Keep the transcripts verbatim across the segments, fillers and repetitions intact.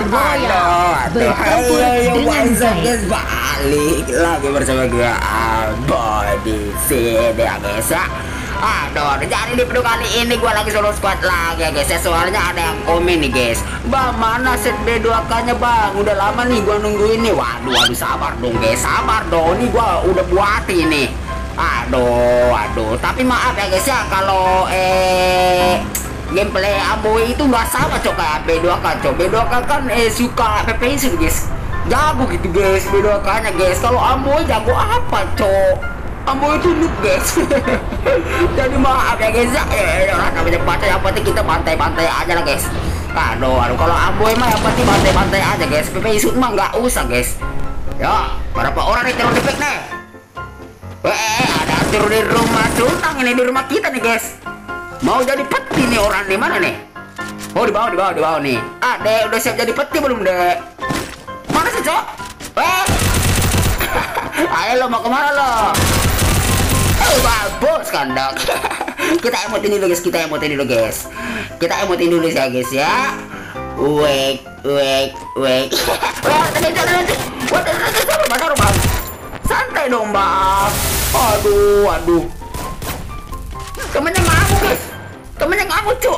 Royale bertempur dengan baik. Balik lagi bersama gue Amboy di sini ya guys ya. Aduh, jadi di video kali ini gue lagi solo squad lagi ya guys ya. Soalnya ada yang komen nih guys, bang mana set B dua K nya bang, udah lama nih gue nungguin nih. Waduh, waduh sabar dong guys, sabar dong, ini gue udah buat ini. Aduh, aduh, tapi maaf ya guys ya kalau eh gameplay Amboy itu nggak sama cok kayak B dua K cok. B dua K kan eh suka F P S guys, jago gitu guys B dua K nya guys. Kalau Amboy jago apa cok? Amboy itu noob guys. Jadi maaf ya guys ya, eh orang namanya baca, yang penting kita pantai-pantai aja lah guys. Aduh, aduh kalau Amboy mah yang penting pantai-pantai aja guys. P P S mah nggak usah guys. Ya, berapa orang nih terlalu defek nih? Eh, ada turun di rumah Sultan ini, di rumah kita nih guys. Mau jadi peti nih orang di mana nih? Oh di bawah, di bawah, di bawah nih. Ah dek, udah siap jadi peti belum dek? Mana sih cok? Eh, ayo lo mau kemana lo? Oh bagus kandang. Kita emotin dulu guys, kita emotin dulu guys. Kita emotin dulu ya guys ya. Wek, wek, wek. Wah tadi tadi, wah tadi tadi, mana bang? Santai dong bang. Aduh, aduh. Temennya ngamuk guys, temennya ngamuk cu.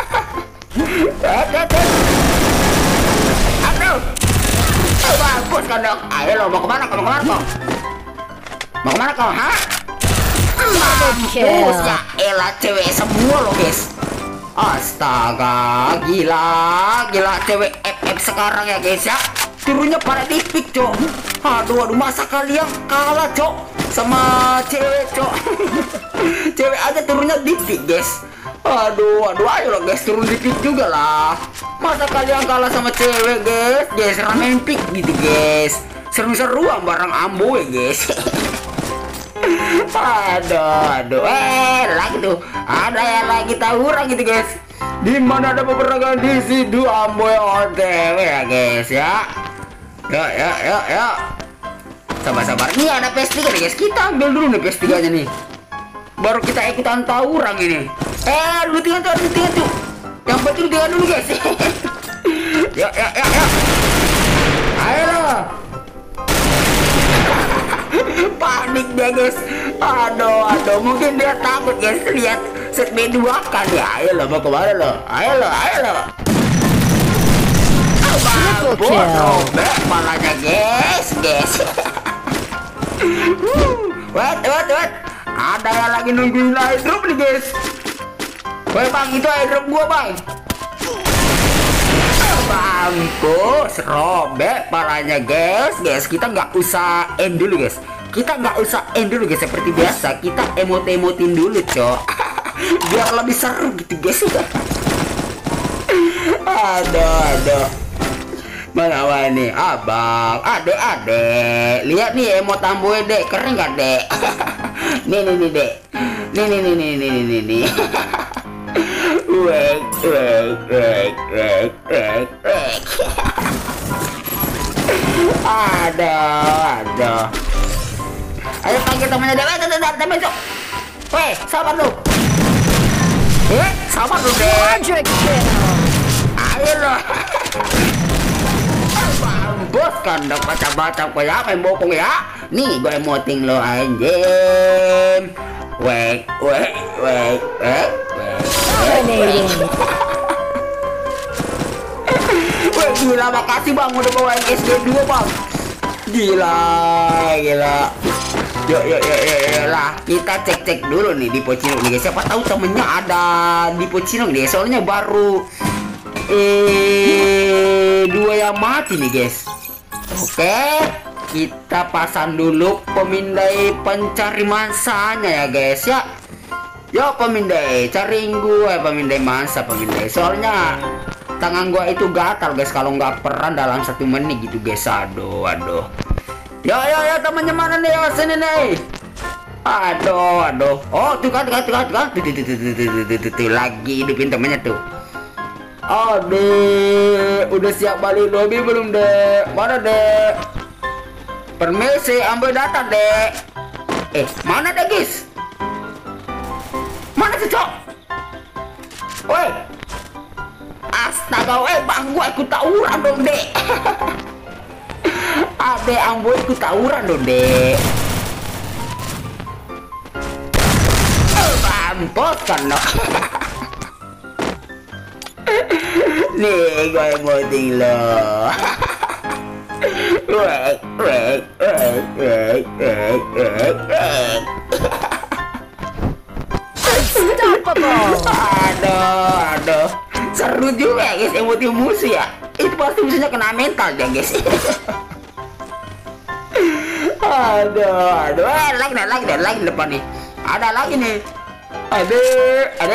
Aduh, oh, bagus kandang. Ayo lo mau kemana? Mau kemana kau? Mau kemana kau? Hah? Mampus ya elah cewek semua lo guys. Astaga, gila, gila cewek F F sekarang ya guys ya. Turunnya pada tipik cok. Aduh, aduh masa kalian kalah cok sama cewek cok. Cewek aja turunnya dikit guys. Aduh, aduh ayo lah guys, turun dikit juga lah. Masa kalian kalah sama cewek guys? Guys, ramen pick gitu guys. Seru-seruan bareng Amboy guys. Aduh, aduh, eh lagi tuh ada yang lagi tawuran gitu guys. Dimana ada beberapa di situ Amboy O T W ya guys ya. Ya, ya, ya, ya. Sabar-sabar. Ini ada P S tiga nih guys. Kita ambil dulu nih P S tiga nya nih. Baru kita ikutan tawuran ini. Eh, dulu tinggal tuh, dulu tinggal tuh. Yang penting tinggal dulu guys. Ya, ya, ya, ya. Ayo lah. Panik dia guys. Aduh, aduh. Mungkin dia takut guys lihat set B dua kan ya. Ayo lah, mau kemana lo? Ayo lah, ayo lah. Bagus, robek malahnya guys, guys. Wait, wait, wait. Ada yang lagi nungguin airdrop nih guys. Woi bang, itu airdrop gua bang. Bagus, robek palanya guys, guys. Kita nggak usah end dulu guys. Kita nggak usah end dulu guys. Seperti biasa, kita emot-emotin dulu cok. Biar lebih seru gitu guys. Aduh, aduh. Mana apa nih abang, adek adek, lihat nih emot Amboy dek, keren gak dek? Nih nih nih dek, nih nih nih nih nih nih nih. Wek wek wek wek wek wek. Ada ada. Ayo panggil temannya dek, ada ada ada besok. Weh sabar lu. Eh sabar lu dek. Ayo lo. Bos kandang baca-baca kayak main bokong ya. Nih gue emoting lo anjing. Wek wek wek wek wek. Wek gila, makasih bang udah bawa S G dua bang. Gila gila. Yuk yuk yuk yuk lah, kita cek-cek dulu nih di Pocino nih guys. Siapa tahu temennya ada di Pocino nih, soalnya baru eh dua yang mati nih guys. Oke, kita pasang dulu pemindai pencari mansanya ya guys ya. Yo pemindai, cariin gue pemindai mansa pemindai. Soalnya tangan gua itu gatal guys kalau nggak peran dalam satu menit gitu guys. Aduh, aduh. Yo yo yo temannya mana nih? Yo sini nih. Aduh, aduh. Oh tuh kan, tuh kan, tuh kan, tuh kan. Tuh, tuh, tuh, tuh, tuh, tuh, tuh, tuh, lagi hidupin temannya tuh. Oh dek, udah siap balik lobby belum dek? Mana dek? Permisi, Amboy datang dek. Eh, mana dek guys? Mana sih cok? Woi, ah Astaga, eh bang, gua ikut tawuran dong, dek. Ade ambo ikut tawuran dong, dek. Oh, mampus kan, no. Nih, gue emoting lo. Wek, wek, wek, wek, wek, wek, wek. Unstoppable. Aduh, aduh. Seru juga ya guys, emoti musuh ya. Itu pasti musuhnya kena mental ya guys. Aduh, aduh. Eh, lagi deh, lagi deh, lagi depan nih. Ada lagi nih. Ada, ada.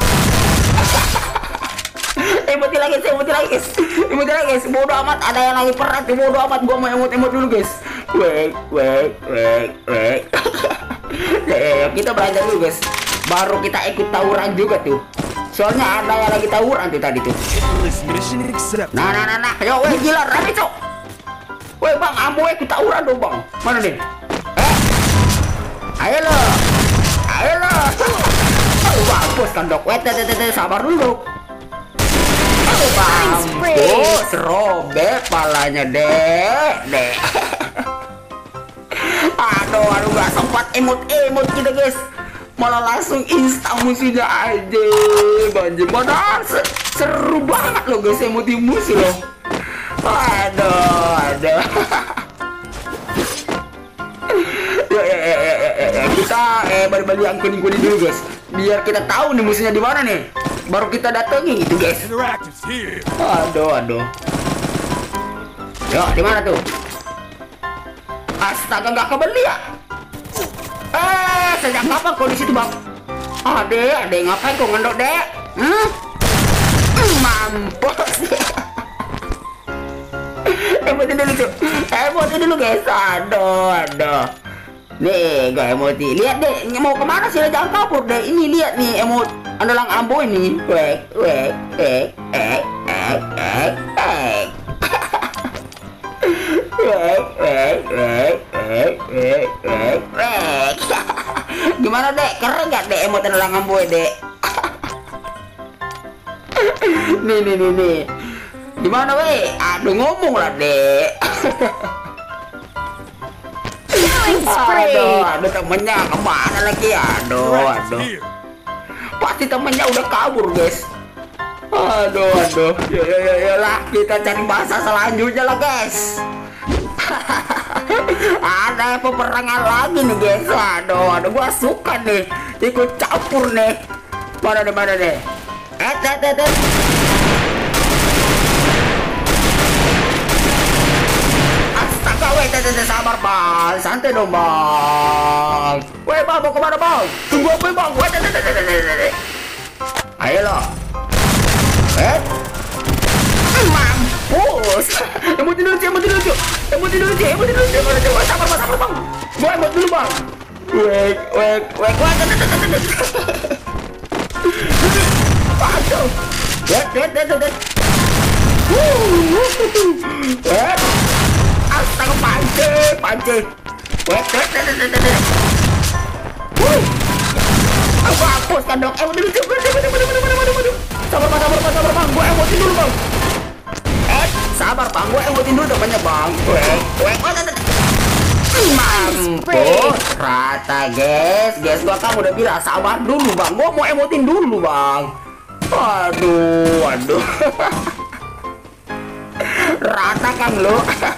Emoti lagi, emoti lagi guys. Emoti lagi guys. Bodoh amat, ada yang lagi perang tuh. Bodoh amat, gua mau emot-emot dulu guys. Wek, wek, wek, wek. Ya, kita belajar dulu guys. Baru kita ikut tawuran juga tuh. Soalnya ada yang lagi tawuran tuh tadi tuh. Nah, nah, nah, nah. Yo, weh, gila, rame cok. Weh, bang, ambo ikut tawuran dong bang. Mana nih? Eh, ayo lo, ayo lo. Oh, mampus kan dok. Weh, tete, tete, sabar dulu. Oh, mampus, robek palanya dek, dek. Aduh, aduh, gak sempat emot-emot kita guys. Malah langsung instan musuhnya aja. Banjir, padahal seru banget loh guys emoti musuh loh. Aduh, aduh. Ya, ya, ya, ya, ya, ya. Kita eh balik-balik yang kuning-kuning dulu guys. Biar kita tahu nih musuhnya di mana nih. Baru kita datengin gitu guys. Aduh, aduh. Yo, di mana tuh? Astaga, nggak kebeli ya? Eh, sejak kapan kau di situ bang? Ade, ade ngapain kau ngendok dek? Hmm? Mampus. Emoti dulu cuy. Emoti dulu guys. Aduh, aduh. Nih, gak emoti. Lihat deh, mau kemana sih? Jangan kabur deh. Ini lihat nih emot andalang ambo ini. Wek, wek, wek, ek, ek, ek, ek. Wek, wek, wek, wek, wek, wek, wek. Gimana dek? Keren gak dek emot andalang ambo dek? Nih, nih, nih, nih. Gimana weh? Aduh, ngomong lah dek. Aduh, aduh temennya kemana lagi? Aduh, aduh. Pasti temennya udah kabur guys. Aduh, aduh. Ya, ya, ya, ya lah. Kita cari bahasa selanjutnya lah guys. Ada peperangan lagi nih guys. Aduh, aduh. Gua suka nih ikut campur nih. Mana deh, mana deh? Eh, eh, eh, eh. Astaga, weh, tete, sabar bang, santai dong bang. Weh bang, mau kemana bang? Tunggu apa bang? Weh, tete, tete, tete. Ayo lo. Eh, mampus. Emot dulu cuy, emot dulu cuy, emot dulu cuy, emot dulu cuy. Sabar bang, sabar bang. Gue emot dulu bang. Weh, weh, weh, weh, tete, tete, tete. Aduh. Weh, tete, tete. Eh. Astaga, pancing, pancing. Wait, wait, wait, wait, wait, wait. Wuih. Aku hapus kan dong. Emoti dulu, mana, mana, mana, mana, mana, mana. Sabar bang, sabar bang, sabar bang. Gue emotin dulu bang. Eh, sabar bang, gue emotin dulu depannya bang. Wait, wait, wait, wait. Mampus, rata guys. Guys, gua kan udah bilang sabar dulu bang. Gue mau emotin dulu bang. Aduh, aduh. Rata kan lo.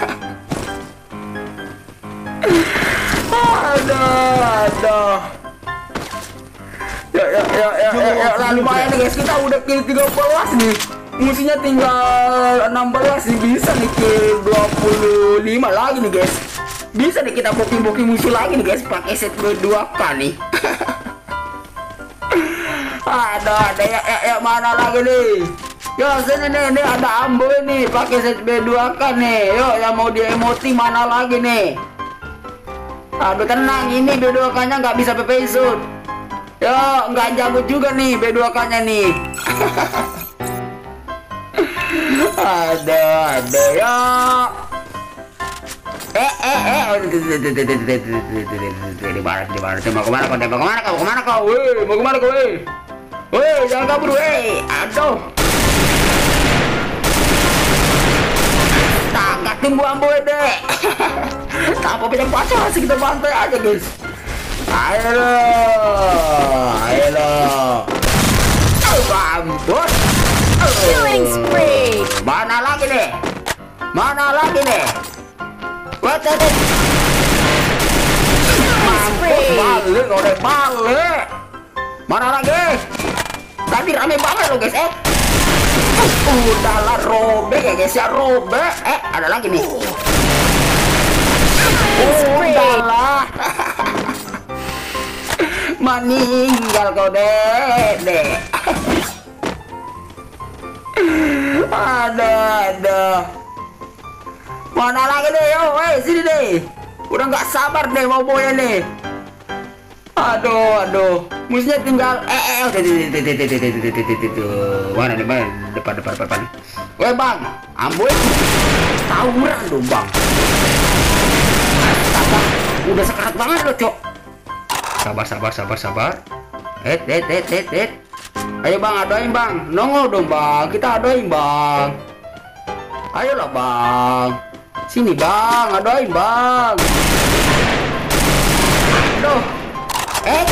Aduh, aduh. Ya, ya, ya, ya, ya, ya, ya, lumayan nih guys, kita udah kill tiga belas nih. Musuhnya tinggal enam belas nih, bisa nih kill dua puluh lima lagi nih guys. Bisa nih kita booking-booking musuh lagi nih guys, pakai set B dua K nih. Ada, ada, ya, ya, ya, mana lagi nih? Yo, sini nih, nih ada ambo nih, pakai set B dua K nih. Yo, yang mau di emoti mana lagi nih? Aduh, tenang, ini B dua K-nya nggak bisa P P shoot. Yo, nggak jago juga nih B dua K-nya nih. Ada, ada, yo. Eh, eh, eh, di mana, di mana, mau kemana kau, mau kemana kau, kemana kau, weh, mau kemana kau, weh, weh, jangan kabur, weh, aduh. tunggu ambo deh. Tanpa punya pacar asik kita bantai aja guys. Ayo lo, ayo lo. Ayo mampus. Killing spree. Mana lagi nih? Mana lagi nih? What the? Mampus balik, udah balik. Mana lagi? Tadi rame banget lo guys, eh. Udahlah robek ya guys ya, robek. Eh, ada lagi nih. Udahlah. Meninggal kau dek. Ada, ada. Mana lagi deh, yo, weh, sini deh. Udah nggak sabar deh mau boya nih. Aduh, aduh. Musuhnya tinggal eh eh udah mana nih, mana depan depan depan. Weh bang, amboy tawuran dong bang. Sabar, udah sekarat banget loh cok. Sabar sabar sabar sabar. Eh eh eh eh eh. Ayo bang, adoin bang, nongol dong bang, kita adoin bang. Ayolah bang, sini bang, adoin bang. Aduh, eh.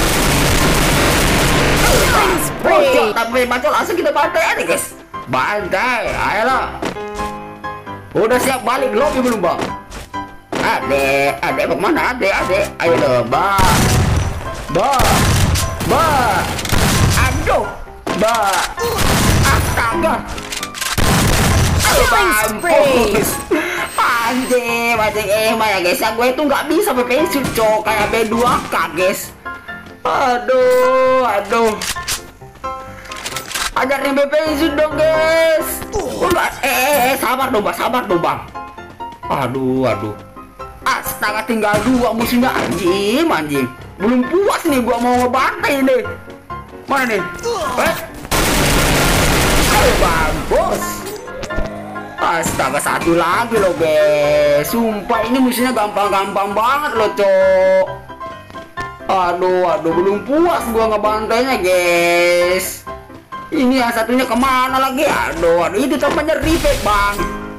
Bocok, tapi bacol langsung kita bantai aja guys. Bantai, ayolah. Udah siap balik lobby belum bang? Adek, adek kemana adek, adek? Ayo dong bang, bang, bang. Aduh, bang. Astaga. Ayo mampus. Anjing, anjing emang ya guys. Yang gue itu nggak bisa B P S cok kayak B dua K guys. Aduh, aduh. Ajarin B P S dong guys. Oh, enggak, eh, eh, sabar dong bang, sabar dong bang. Aduh, aduh. Astaga, tinggal dua musuhnya anjing, anjing. Belum puas nih gua mau ngebantai nih. Mana nih? Eh? Ayo bang, bos. Astaga, satu lagi loh guys. Sumpah ini musuhnya gampang-gampang banget loh cok. Aduh, aduh, belum puas gua ngebantainya guys. Ini yang satunya kemana lagi? Aduh, aduh, itu temannya Ripet bang.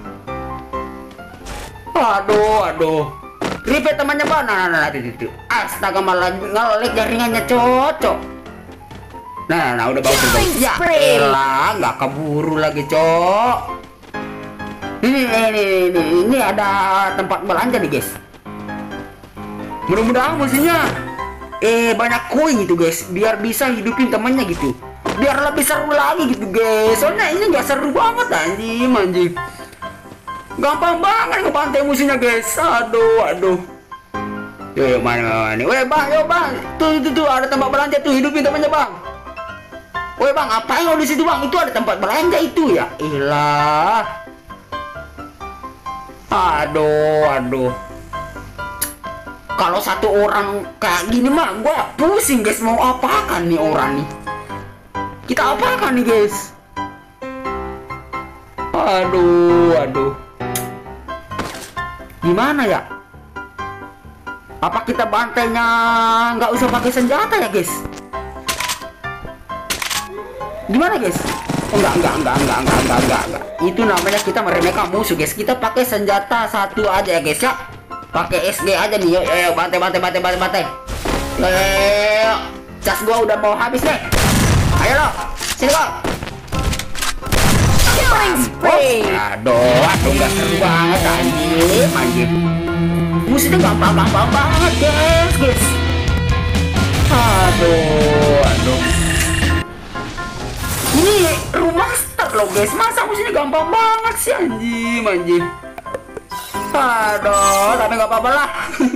Aduh, aduh. Ripet temannya bang. Nah, nah, nah, itu. Astaga, malah ngelik jaringannya cocok. Nah, nah, udah bagus bagus. Ya, elah, nggak keburu lagi cok. Ini, ini, ini, ini ada tempat belanja nih guys. Mudah-mudahan musuhnya eh banyak koin gitu guys, biar bisa hidupin temannya gitu. Biar lebih seru lagi gitu guys. Soalnya ini nggak seru banget anjing, anjing. Gampang banget ngebantai musuhnya guys. Aduh, aduh. Yo, yo mana mana. Weh bang, yo bang. Tuh, tuh, tuh ada tempat belanja tuh, hidupin temannya bang. Weh bang, ngapain lo di situ bang? Itu ada tempat belanja itu ya. Ilah. Aduh, aduh. Kalau satu orang kayak gini mah gua pusing guys, mau apakan nih orang nih. Kita apakan nih guys? Aduh, aduh. Gimana ya? Apa kita bantainya nggak usah pakai senjata ya guys? Gimana guys? Oh, enggak, enggak, enggak, enggak, enggak, enggak, enggak, enggak. Itu namanya kita meremehkan musuh guys. Kita pakai senjata satu aja ya guys ya. Pakai S G aja nih. Yuk, yuk, bantai, bantai, bantai, bantai, bantai. Yuk, cas gua udah mau habis nih. Ayo lo, sini kok. Killing spree. Aduh, aduh, nggak seru banget anjing, anjing. Musuhnya gampang-gampang banget guys, guys. Aduh, aduh. Ini rumah star loh guys, masa musuhnya gampang banget sih anjing, anjing. Aduh, tapi nggak apa-apa lah.